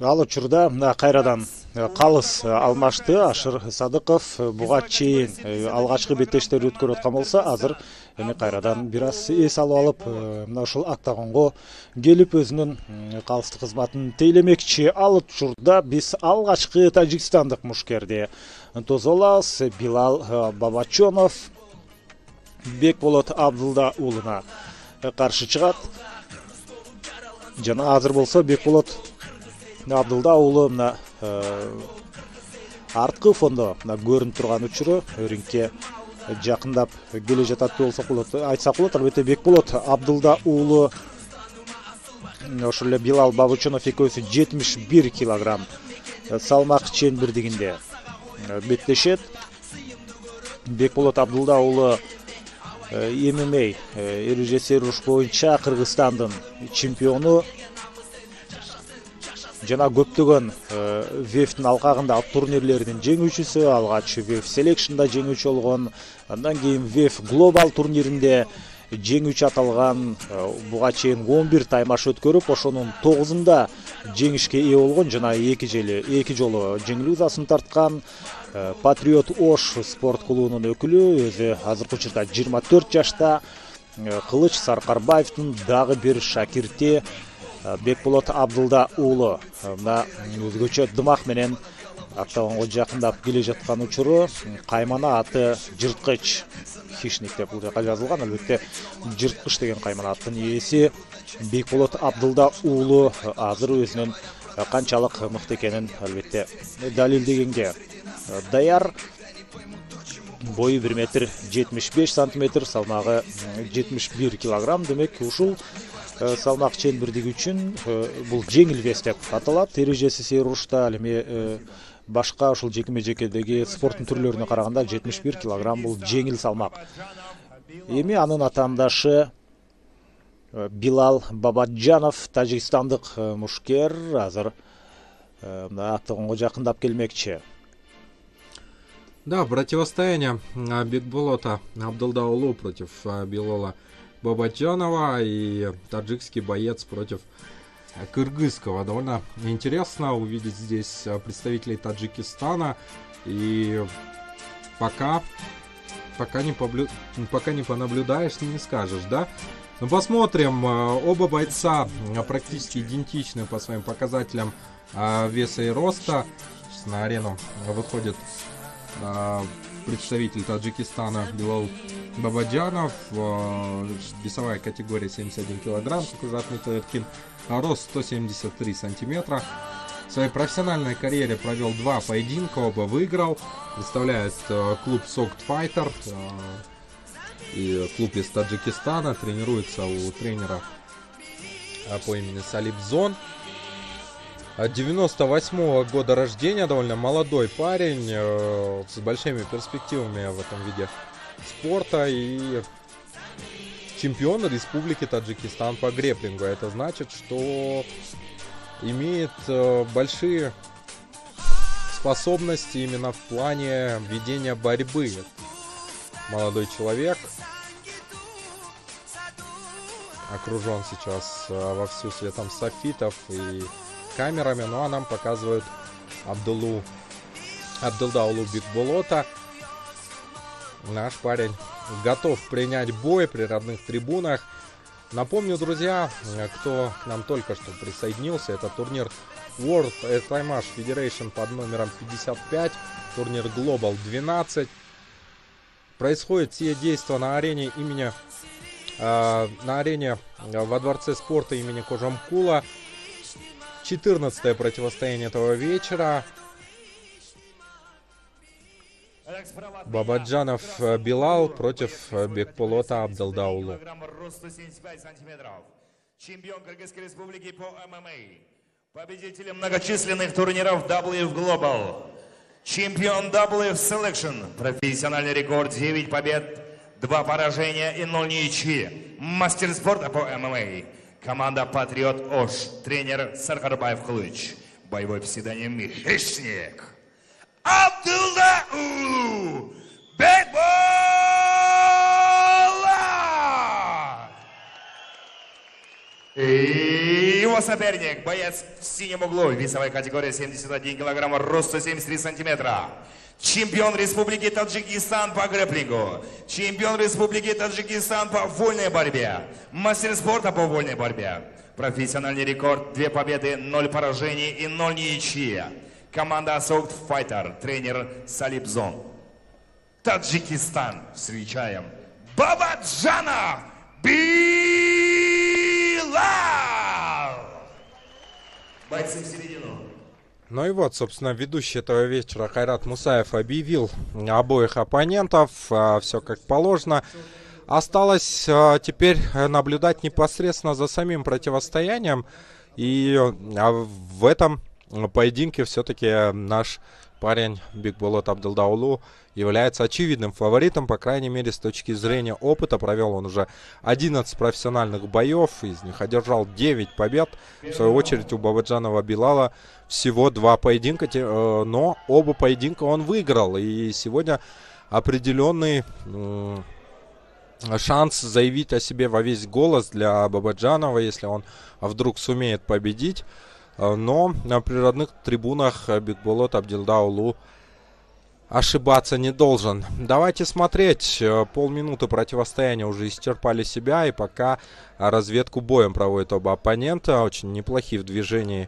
Ал учурда кайрадан калыс алмашты Ашыр Садыков буга чейин алгачкы беттештер өткөрүп аткан болсо, азыр эми кайрадан бир аз эс алып алып, мына ушул октагонго келип өзүнүн калыстык кызматын тейлемекчи. Ал учурда биз алгачкы тажикстандык мушкерди тосо алабыз. Билал Бабачонов Бекболот Абдылда уулуна каршы чыгат. Жана азыр болсо Бекболот Абдылда уулу мына арткы фондо көрүнүп турган учуру рингке жакындап келе жатат болсок болот, айтсак болот. Албетте Бекболот Абдылда уулу ошол эле Билал Бабачонов экөөсү 71 килограмм салмак чембирдигинде беттешет. Бекболот Абдылда уулу ММА эреже серуш боюнча Кыргызстандын чемпиону жана көптөгөн ВЕФтин алкагында турнирлердин жеңүүчүсү, алгач ВЕФ селекшнда жеңүүчү болгон, андан кийин ВЕФ глобал турниринде жеңүүчү аталган. Буга чейин 11 таймаш өткөрүп, ошонун 9-ында жеңишке ээ болгон жана 2 жолу жеңилүү ызасын тарткан. Патриот Ош спорт клубунун өкүлү, өзү азыркы учурда 24 жашта. Кылыч Саркарбаевдин дагы бир шакирти Бекболот Абдылда уулу мына өзгөчө дымак менен октагонго жакындап келе жаткан учуру. Каймана аты жырткыч, хищник деп бул жака жазылган. Албетте жырткыч деген каймана аттын ээси Бекболот Абдылда уулу азыр өзүнүн канчалык мыкты экенин албетте далилдегенге даяр. Бою 1 метр 75 сантиметр, салмагы 71 килограмм. Демек ушул салмак чембирдиги үчүн бул жеңил вес деп аталат. Эрежеси серушта ал эми башка ушул жекме-жекедеги спорттун түрлөрүнө караганда 71 килограмм бул жеңил салмак. Эми анын атаандашы Билал Бабаджанов, тажикстандык мушкер, азыр октагонго жакындап келмекчи. Да, противостояние Бекболота Абдылда уулу против Билала Бабаджанова и таджикский боец против кыргызского. Довольно интересно увидеть здесь представителей Таджикистана. И пока не понаблюдаешь, не скажешь, да? Ну, посмотрим. Оба бойца практически идентичны по своим показателям веса и роста. Сейчас на арену выходит представитель Таджикистана Билал Бабаджанов. Весовая категория 71 килограмм, как уже отметил Эркин. Рост 173 сантиметра. В своей профессиональной карьере провел 2 поединка, оба выиграл. Представляет клуб Soft Fighter и клуб из Таджикистана. Тренируется у тренера по имени Салибзон. 98-го года рождения, довольно молодой парень, с большими перспективами в этом виде спорта и чемпион Республики Таджикистан по грэпплингу. Это значит, что имеет большие способности именно в плане ведения борьбы. Молодой человек окружен сейчас вовсю светом софитов и камерами, ну а нам показывают Абдылда уулу Бекболота. Наш парень готов принять бой при родных трибунах. Напомню, друзья, кто к нам только что присоединился, это турнир World Thai Federation под номером 55, турнир Global 12. Происходит сие действо на арене во дворце спорта имени Кожамкула. 14-е противостояние этого вечера. Бабаджанов Билал против Бекболота Абдылда уулу. Чемпион Кыргызской республики по ММА. Победитель многочисленных турниров WF Global. Чемпион WF Selection. Профессиональный рекорд 9 побед, 2 поражения и 0 ничьи. Мастер спорта по ММА. Команда Патриот Ош. Тренер Саркарбаев Кылыч. Боевой псевдоним Хищник. Абдылда уулу Бекболот! И И его соперник, боец в синем углу, весовая категория 71 килограмма, рост 173 сантиметра. Чемпион Республики Таджикистан по грэпплингу. Чемпион Республики Таджикистан по вольной борьбе. Мастер спорта по вольной борьбе. Профессиональный рекорд: 2 победы, 0 поражений и 0 ничья. Команда Soft Fighter, тренер Салибзон. Таджикистан. Встречаем Бабаджана Билал. Бойцы в середину. Ну и вот, собственно, ведущий этого вечера Хайрат Мусаев объявил обоих оппонентов. Все как положено. Осталось теперь наблюдать непосредственно за самим противостоянием. И в этом поединке все-таки наш парень Бикболот Абдылдаулу является очевидным фаворитом, по крайней мере, с точки зрения опыта. Провел он уже 11 профессиональных боев, из них одержал 9 побед. В свою очередь у Бабаджанова Билала всего 2 поединка, но оба поединка он выиграл. И сегодня определенный шанс заявить о себе во весь голос для Бабаджанова, если он вдруг сумеет победить. Но на природных трибунах Бикболот Абдылдаулу ошибаться не должен. Давайте смотреть. Полминуты противостояния уже исчерпали себя. И пока разведку боем проводят оба оппонента. Очень неплохие в движении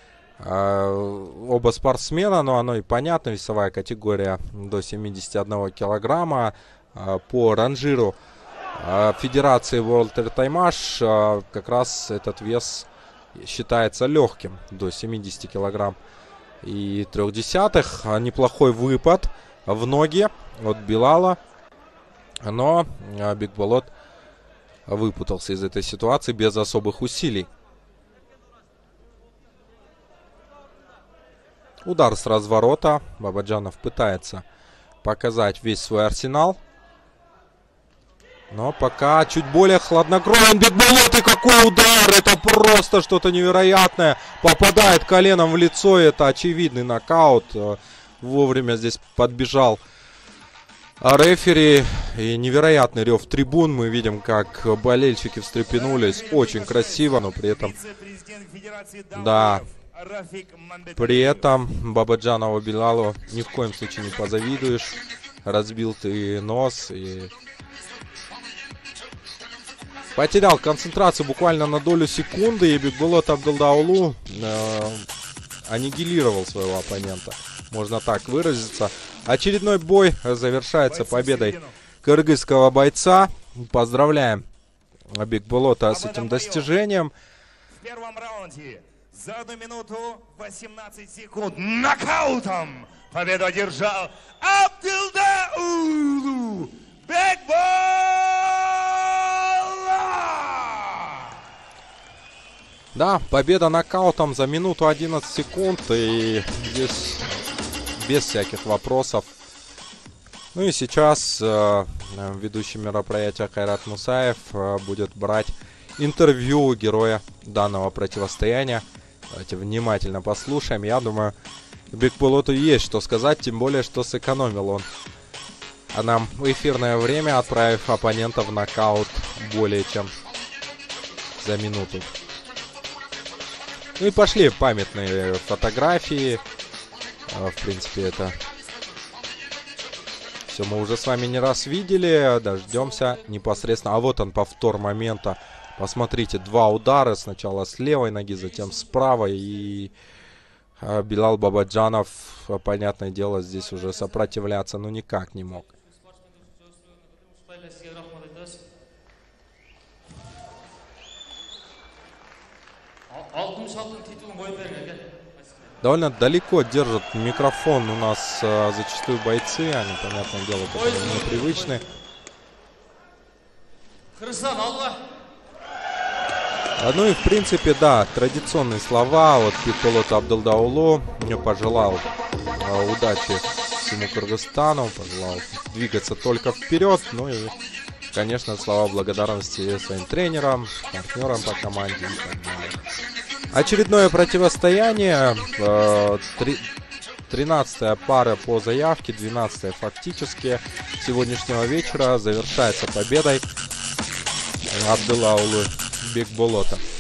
оба спортсмена. Но оно и понятно. Весовая категория до 71 килограмма. По ранжиру Федерации World Time как раз этот вес считается легким, до 70 килограмм и 0,3. Неплохой выпад в ноги от Билала, но Бикболот выпутался из этой ситуации без особых усилий. Удар с разворота. Бабаджанов пытается показать весь свой арсенал, но пока чуть более хладнокровен Бикболот. И какой удар! Это просто что-то невероятное. Попадает коленом в лицо. Это очевидный нокаут. Вовремя здесь подбежал рефери. И невероятный рев трибун. Мы видим, как болельщики встрепенулись. Очень красиво, но при этом... Да. При этом Бабаджанову Билалу ни в коем случае не позавидуешь. Разбил ты нос и... Потерял концентрацию буквально на долю секунды, и Бикболот Абдылдаулу аннигилировал своего оппонента. Можно так выразиться. Очередной бой завершается победой кыргызского бойца. Поздравляем Бикболота с этим достижением. В первом раунде за 1 минуту 18 секунд нокаутом победу одержал Абдылдаулу Бикболот. Да, победа нокаутом за минуту 11 секунд. И здесь без всяких вопросов. Ну и сейчас ведущий мероприятия Хайрат Мусаев будет брать интервью у героя данного противостояния. Давайте внимательно послушаем. Я думаю, Бикболоту есть что сказать, тем более, что сэкономил он нам эфирное время, отправив оппонента в нокаут более чем за минуту. Ну и пошли памятные фотографии. В принципе, это все мы уже с вами не раз видели. Дождемся непосредственно. А вот он, повтор момента. Посмотрите, 2 удара. Сначала с левой ноги, затем с правой. И Билал Бабаджанов, понятное дело, здесь уже сопротивляться ну никак не мог. Довольно далеко держат микрофон у нас зачастую бойцы. Они, понятное дело, непривычны. Ну и в принципе, да, традиционные слова от Бикболота Абдылдаулу. Мне пожелал удачи всему Кыргызстану, пожелал двигаться только вперед. Ну и, конечно, слова благодарности своим тренерам, партнерам по команде и так далее. Очередное противостояние. 13-я пара по заявке, 12-я фактически сегодняшнего вечера завершается победой Абдылдаулу Бикболота.